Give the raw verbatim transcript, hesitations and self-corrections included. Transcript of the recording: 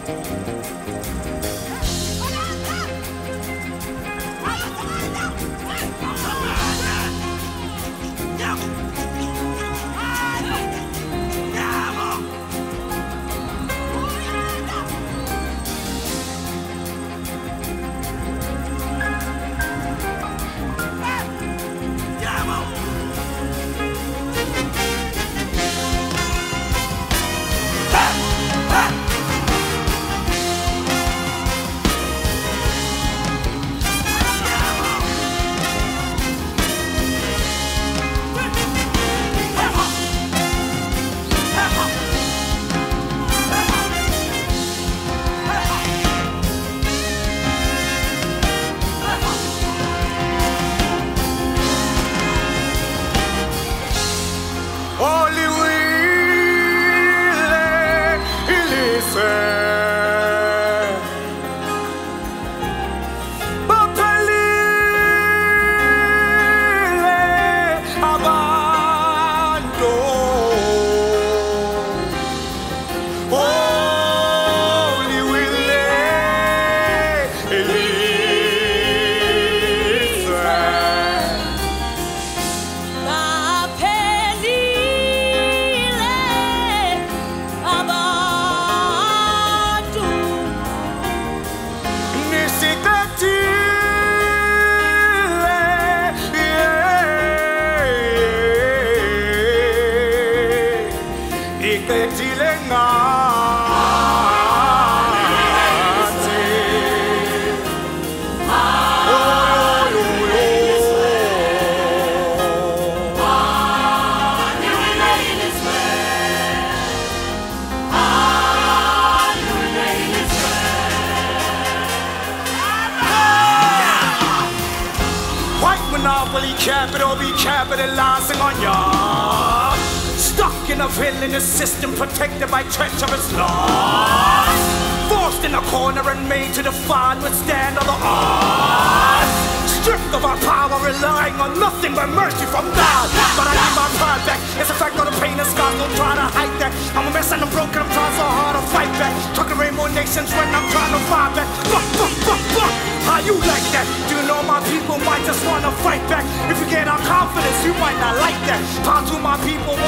Capital be capitalizing on ya. Stuck in a villainous system, protected by treacherous laws. Forced in a corner and made to define, withstand all the odds. Stripped of our power, relying on nothing but mercy from God. But I need my pride back. It's a fact, all the pain and scars, don't try to hide that. I'm a mess and I'm broken, I'm trying so hard to fight back. Talking rainbow nations when I'm trying to fight back. Fuck, fuck, fuck, fuck. How you like that? Do you know my people might just wanna fight back? If you get our confidence, you might not like that. Pound to my people